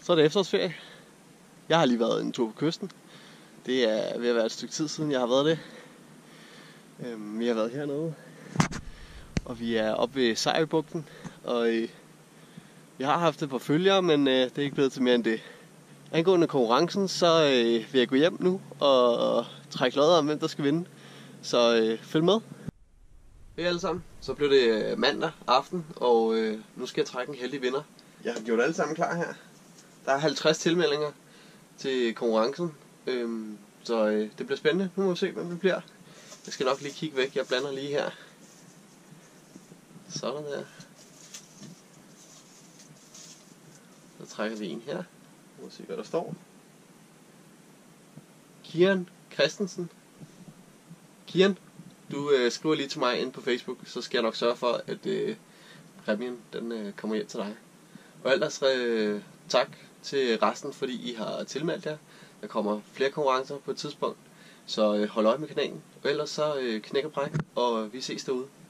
Så er det efterårsferie. Jeg har lige været en tur på kysten. Det er ved at være et stykke tid siden, jeg har været det. Vi har været hernede. Og vi er oppe ved Sejlbugten. Og vi har haft det på følgere, men det er ikke blevet til mere end det. Angående konkurrencen, så vil jeg gå hjem nu og trække lodder om, hvem der skal vinde. Så følg med. Hej alle sammen. Så blev det mandag aften, og nu skal jeg trække en heldig vinder. Jeg har gjort alle sammen klar her. Der er 50 tilmeldinger til konkurrencen, så det bliver spændende. Nu må vi se, hvem det bliver. Jeg skal nok lige kigge væk. Jeg blander lige her. Sådan der. Så trækker vi en her. Nu må vi se, hvad der står. Kian Christensen. Kian, du skriver lige til mig ind på Facebook, så skal jeg nok sørge for, at præmien den kommer hjem til dig. Og ellers tak til resten, fordi I har tilmeldt jer. Der kommer flere konkurrencer på et tidspunkt, så hold øje med kanalen. Og ellers så knæk og bræk, og vi ses derude.